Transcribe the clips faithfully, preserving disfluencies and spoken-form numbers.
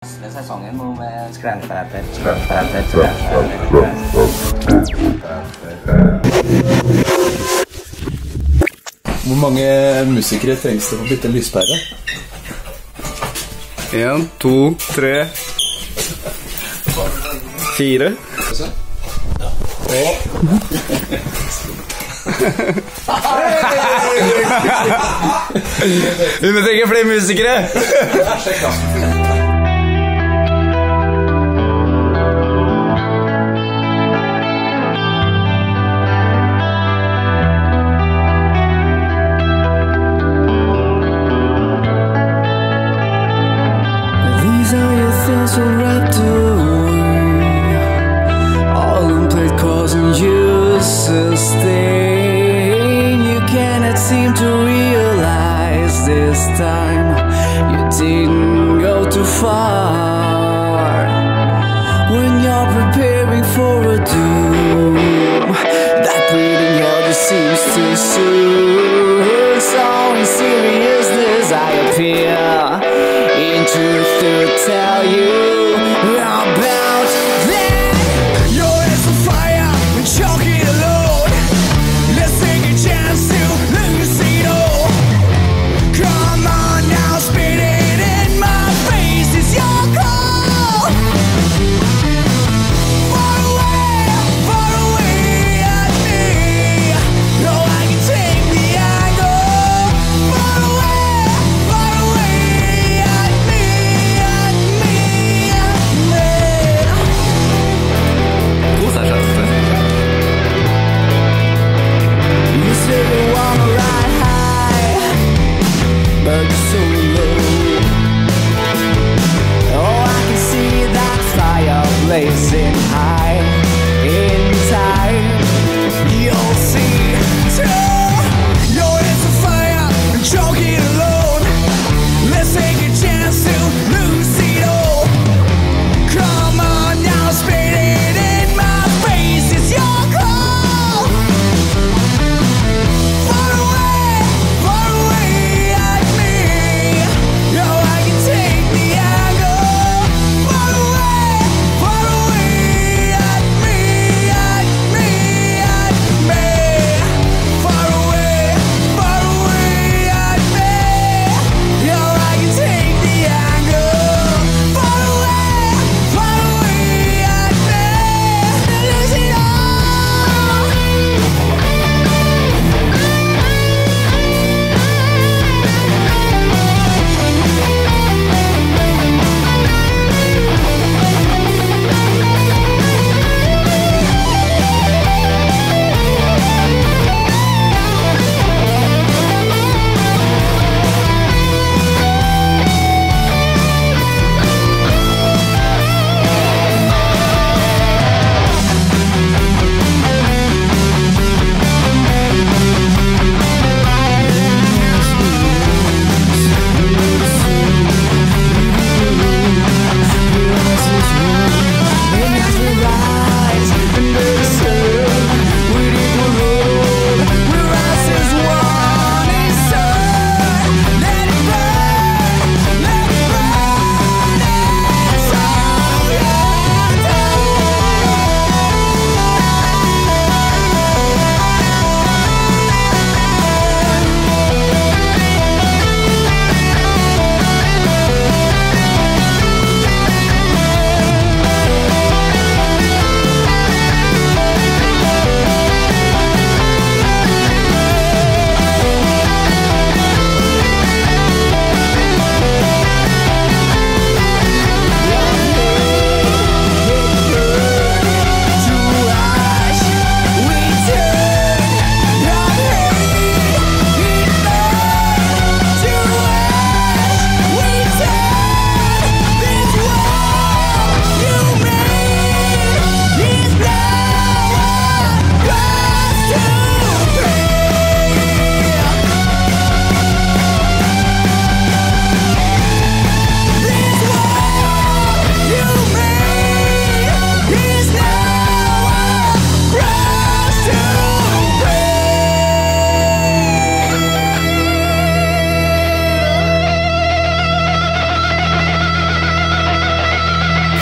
Sesongen nå med skræneperater, skræneperater, skræneperater. Hvor mange musikere trengs det for å bytte en lyspære? En, to, tre, fire. Vi må trenger flere musikere.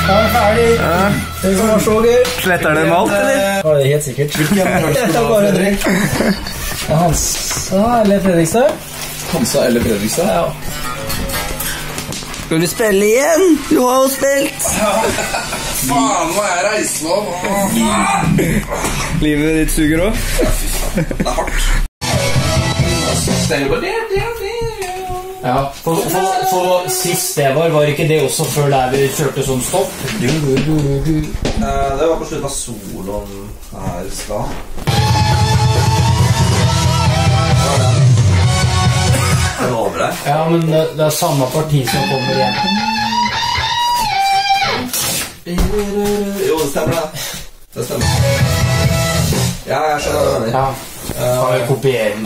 Ja, ferdig. Det som var så gøy. Sletter det med alt, eller? Ja, det er helt sikkert. Hvilken høyskole var Bare Fredrik? Hansa eller Fredrikstad? Hansa eller Fredrikstad? Ja. Skal du spille igjen? Du har jo spilt. Faen, hva er reisemål? Livet ditt suger også. Det er hardt. Ja, for, for, for sist det var, var ikke det også før der vi kjørte sånn stopp? Du, du, du, du. Det var på slutten av soloen her i stad. Det var over der. Ja, men det, det er samme parti som kommer igjen. Jo, det stemmer det. Det stemmer. Ja, jeg skjønner det. Ja, har jeg kopieren.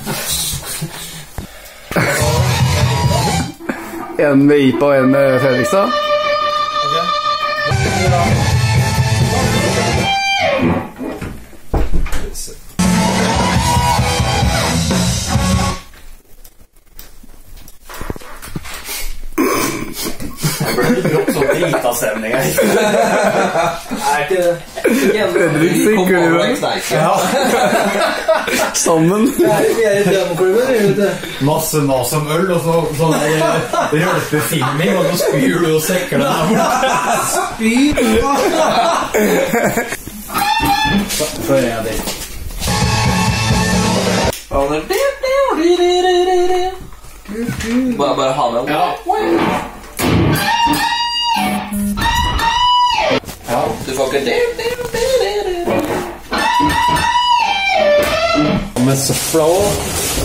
En med I P A og en med Fredrikstad. Jeg ble brått sånn dritastemning her. Er ikke det? Fredrik sikker i det. Ja. Sammen. Vi er i drømmeklubben, vet du. Masse mas om øl, og så sånn der rølpefilming, og så spyr du og sekker den her borte. Spyr! Før jeg det. Bare, bare ha med. Ja. Ja. Du får ikke det. Med søfla også.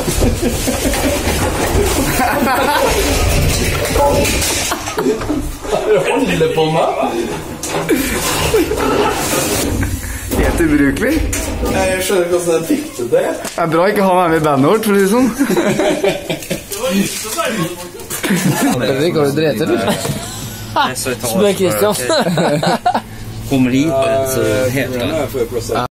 Hva holder på med? Helt ubrukelig. Jeg skjønner ikke hvordan jeg fikk til det. Det er bra ikke å ha meg med i bandet vårt, for å si det sånn. Fredrik, har du drevet, eller? Spør Kristian. Kommer hit, så heter det.